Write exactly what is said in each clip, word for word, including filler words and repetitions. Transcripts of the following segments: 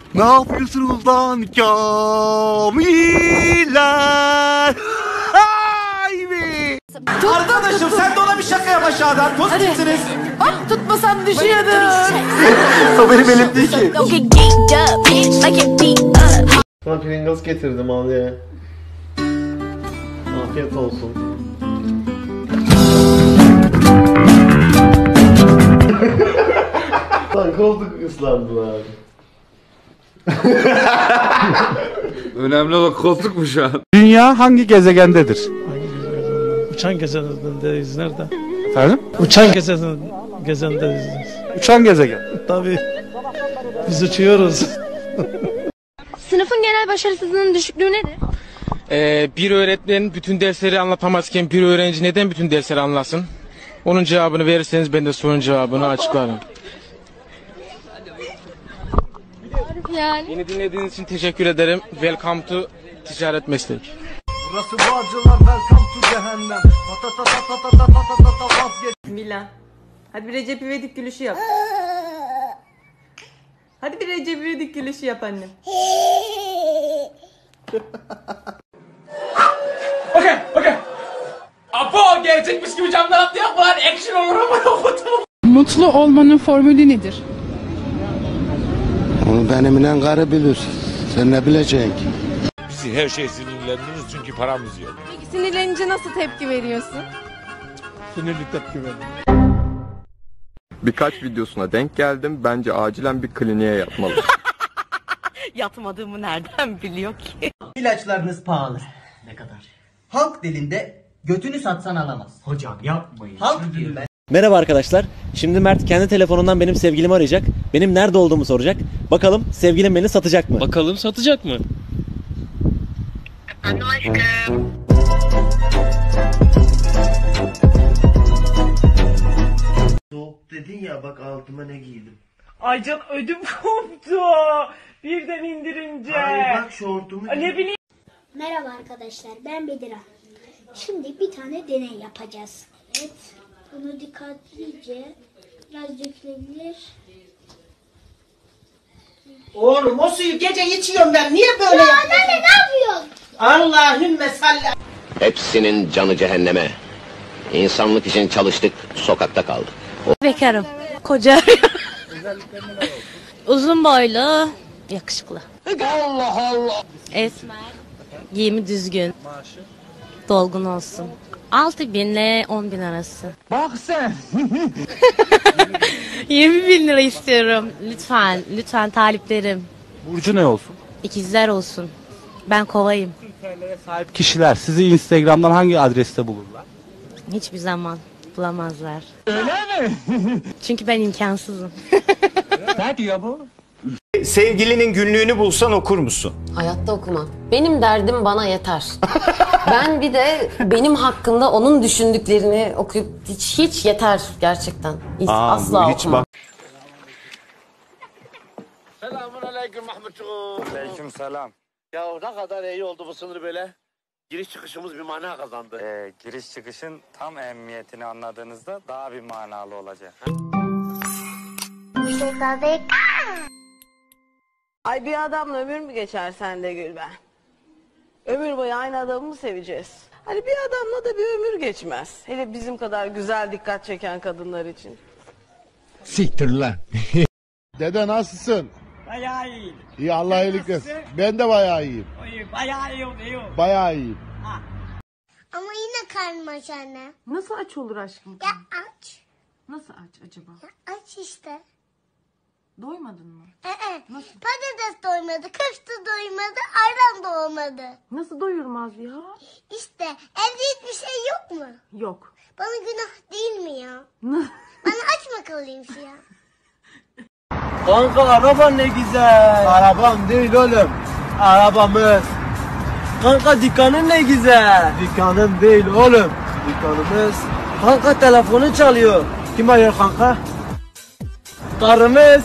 Ne yapıyorsunuz lan Kamiler? Hay be! Arkadaşım sen de ona bir şaka yap aşağıdan. Pozitifsiniz. Hop tutmasam düşüyordun. O benim elim değil ki. Sana Pringles getirdim al ye. Afiyet olsun. Lan koltuk ıslandılar. Önemli olan koltuk mu şu an? Dünya hangi gezegendedir? Uçan gezegendeyiz nerede? Efendim? Uçan gezegen gezegendeyiz. Uçan gezegen. Tabii. Biz uçuyoruz. Sınıfın genel başarısızlığının düşüklüğü nedir? Ee, bir öğretmen bütün dersleri anlatamazken bir öğrenci neden bütün dersleri anlasın? Onun cevabını verirseniz ben de sorunun cevabını açıklarım. Yani. Beni dinlediğiniz için teşekkür ederim. Welcome to ticaret meslek. Burası Bağcılar, welcome to cehennem. Ta ta ta ta ta ta ta ta ta ta vazgeç. Mila. Hadi bir Recep İvedik gülüşü yap. Hadi bir Recep İvedik gülüşü yap annem. Okey, okey. Apo gerçekmiş gibi camdan atlayak var. Action olur ama okutum. Mutlu olmanın formülü nedir? Onu benim inen karı bilir. Sen ne bileceksin ki? Biz her şey sinirleniriz çünkü paramız yok. Peki sinirlenince nasıl tepki veriyorsun? Sinirli tepki ver. Birkaç videosuna denk geldim. Bence acilen bir kliniğe yatmalı. Yatmadığımı nereden biliyor ki? İlaçlarınız pahalı. Ne kadar? Halk dilinde götünü satsan alamaz. Hocam yapmayın. Halk dilinde. Merhaba arkadaşlar. Şimdi Mert kendi telefonundan benim sevgilimi arayacak. Benim nerede olduğumu soracak. Bakalım sevgilim beni satacak mı? Bakalım satacak mı? Efendim aşkım. Soğuk dedin ya bak altıma ne giydim. Ay can ödüm koptu. Birden indirince. Ay bak şortumu Ne bileyim. Merhaba arkadaşlar, ben Bedira. Şimdi bir tane deney yapacağız. Evet, bunu dikkatlice biraz dökülebilir. Oğlum o suyu gece içiyorum ben. Niye böyle ya yapıyorsun? anne ne yapıyorsun? Allahümme salli. Hepsinin canı cehenneme. İnsanlık için çalıştık, sokakta kaldık. Bekarım, koca uzun boylu, yakışıklı. Allah Allah. Esmer, giyimi düzgün. Maaşı? Dolgun olsun. Altı binle on bin arası. Bak sen. Yirmi bin lira istiyorum. Lütfen, lütfen taliplerim. Burcu ne olsun? İkizler olsun. Ben kovayım. Sahip kişiler sizi Instagram'dan hangi adreste bulurlar? Hiçbir zaman bulamazlar. Öyle mi? Çünkü ben imkansızım. Ne diyor bu? Sevgilinin günlüğünü bulsan okur musun? Hayatta okumam. Benim derdim bana yeter. Ben bir de benim hakkında onun düşündüklerini okuyup hiç hiç yeter gerçekten. Hiç, Aa, asla hiç okumam. Bak. Selamun aleyküm Mahmutcuğum. Aleyküm selam. Ya ne kadar iyi oldu bu sınır böyle. Giriş çıkışımız bir mana kazandı. Ee, giriş çıkışın tam ehemmiyetini anladığınızda daha bir manalı olacak. Ay bir adamla ömür mü geçer sende Gülben? Ömür boyu aynı adamı mı seveceğiz? Hani bir adamla da bir ömür geçmez. Hele bizim kadar güzel dikkat çeken kadınlar için. Siktir lan. Dede nasılsın? Bayağı iyi. İyi Allah iyilik versin. Ben de bayağı iyiyim. Bayağı iyi oluyor. Bayağı iyiyim. Ama yine karnım aç anne. Nasıl aç olur aşkım? Ya aç. Nasıl aç acaba? Ya aç işte. Doymadın mı? Ee, Nasıl? Patates doymadı, köfte doymadı, ayran da olmadı. Nasıl doyurmaz ya? İşte evde hiçbir şey yok mu? Yok. Bana günah değil mi ya? Bana aç mı kalayım ya? Kanka araban ne güzel. Arabam değil oğlum. Arabamız. Kanka dükkanın ne güzel. Dükkanım değil oğlum. Dükkanımız. Kanka telefonu çalıyor. Kim arıyor kanka? Karımız.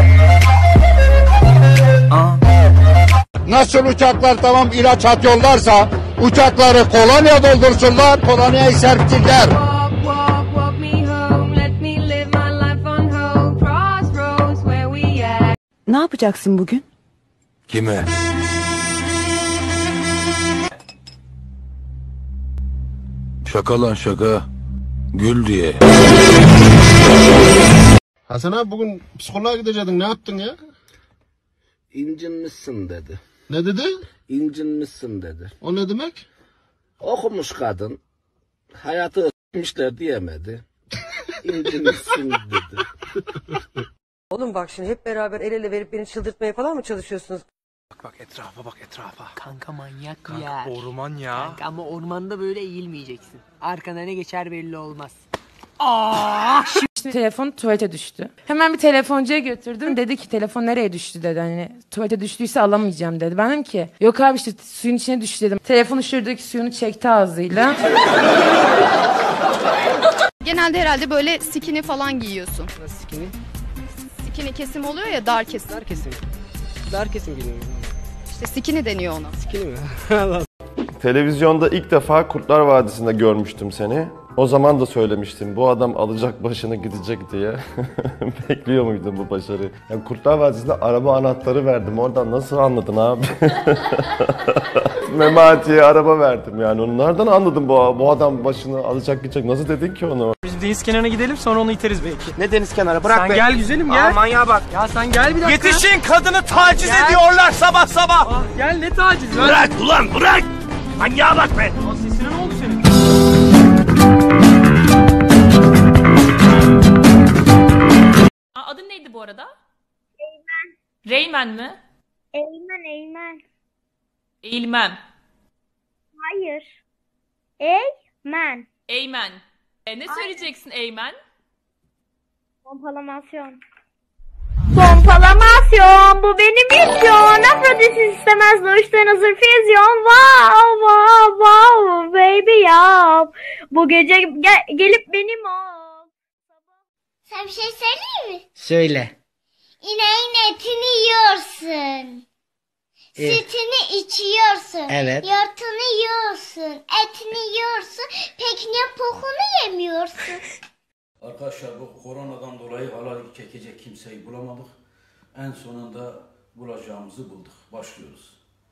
Nasıl uçaklar tamam ilaç at yollarsa uçakları kolonya doldursunlar, kolonyayı serptirler. Ne yapacaksın bugün? Kime? Şaka lan şaka. Gül diye. Hasan abi bugün psikoloğa gidecektin, ne yaptın ya? İncinmişsin dedi. Ne dedi? İncinmişsin dedi. O ne demek? Okumuş kadın. Hayatı ı**mışlar diyemedi. İncinmişsin dedi. Oğlum bak şimdi hep beraber el ele verip beni çıldırtmaya falan mı çalışıyorsunuz? Bak bak etrafa bak etrafa. Kanka manyak Kanka, ya. orman ya. Kanka ama ormanda böyle eğilmeyeceksin. Arkana ne geçer belli olmaz. Aa! Şimdi telefon tuvalete düştü. Hemen bir telefoncuya götürdüm. Dedi ki telefon nereye düştü dedi. Hani tuvalete düştüyse alamayacağım dedi. Ben dedim ki yok abi işte suyun içine düştü dedim. Telefonu şuradaki suyunu çekti ağzıyla. Genelde herhalde böyle skinny falan giyiyorsun. Nasıl skinny? Skinny kesim oluyor ya, dar kesim. Dar kesim. Dar kesim giyiniyorum. İşte skinny deniyor ona. Skinny mi? Televizyonda ilk defa Kurtlar Vadisi'nde görmüştüm seni. O zaman da söylemiştim, bu adam alacak başını gidecek diye. Bekliyor muydun bu başarıyı? Yani Kurtlar Vadisi'nde araba anahtarı verdim, oradan nasıl anladın abi? Memati'ye araba verdim yani, onlardan anladım bu, bu adam başını alacak gidecek. Nasıl dedin ki onu? Biz deniz kenarına gidelim, sonra onu iteriz belki. Ne deniz kenarı? Bırak sen be. Sen gel güzelim gel. Aa, manyağa bak. Ya sen gel bir dakika. Yetişin, kadını taciz Gel. ediyorlar sabah sabah. Ah, gel ne taciz lan? Bırak ulan bırak. Manyağa bak be. Aa, sesine ne oldu senin? Adın neydi bu arada? Eymen. Reymen mi? Eymen, Eymen. Eğilmem. Hayır. Eymen. Eymen. E, ne söyleyeceksin Eymen? Pompalamasyon. Pompalamasyon, bu benim misyon. Afrodit istemez doğuştan hazır füzyon. Wow, wow, wow, baby yap. Bu gece ge- gelip benim ol. Sen bir şey söyleyeyim mi? Söyle. İneğin etini yiyorsun. Ee, Sütünü içiyorsun. Evet. Yoğurtunu yiyorsun. Etini yiyorsun. Peki niye pokunu yemiyorsun? Arkadaşlar bu koronadan dolayı halay çekecek kimseyi bulamadık. En sonunda bulacağımızı bulduk. Başlıyoruz.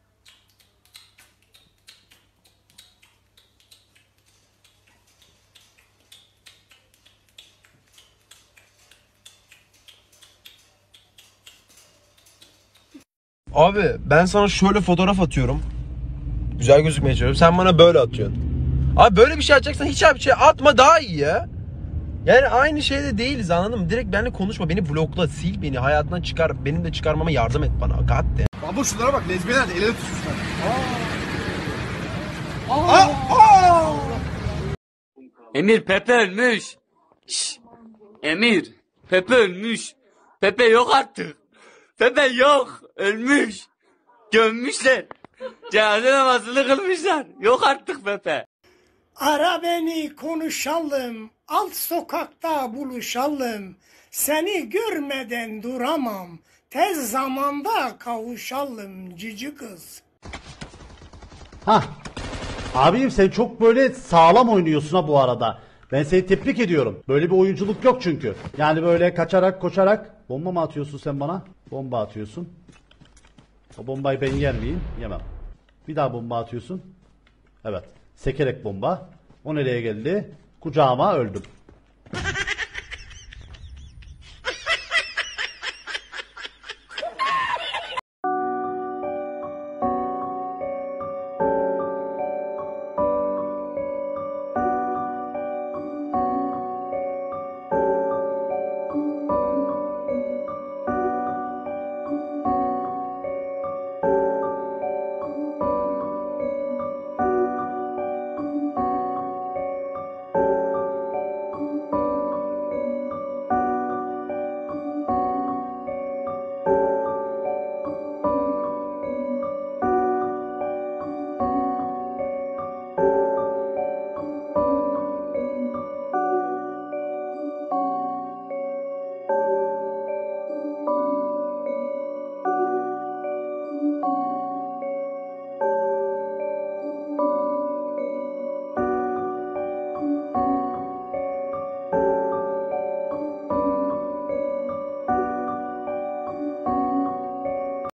Abi ben sana şöyle fotoğraf atıyorum. Güzel gözükmeye çalışıyorum. Sen bana böyle atıyorsun. Abi böyle bir şey atacaksan hiç abi bir şey atma, daha iyi ya. Yani aynı şeyde değiliz, anladın mı? Direkt benimle konuşma, beni blokla, sil beni, hayatından çıkar. Benim de çıkarmama yardım et bana. God damn. Baba şunlara bak, lezbiyenler de el ele tutuşmuşlar. Aa! Aa! Emir Pepe ölmüş. Şşş. Emir Pepe ölmüş. Pepe yok artık. Pepe yok. Ölmüş. Gömmüşler. Cenaze namazını kılmışlar. Yok artık Pepe. Ara beni konuşalım, alt sokakta buluşalım. Seni görmeden duramam, tez zamanda kavuşalım cici kız. Hah. Abim sen çok böyle sağlam oynuyorsun ha bu arada. Ben seni tebrik ediyorum. Böyle bir oyunculuk yok çünkü. Yani böyle kaçarak koşarak. Bomba mı atıyorsun sen bana? Bomba atıyorsun. O bombayı ben yer miyim? Yemem. Bir daha bomba atıyorsun. Evet. Sekerek bomba. O nereye geldi? Kucağıma öldüm.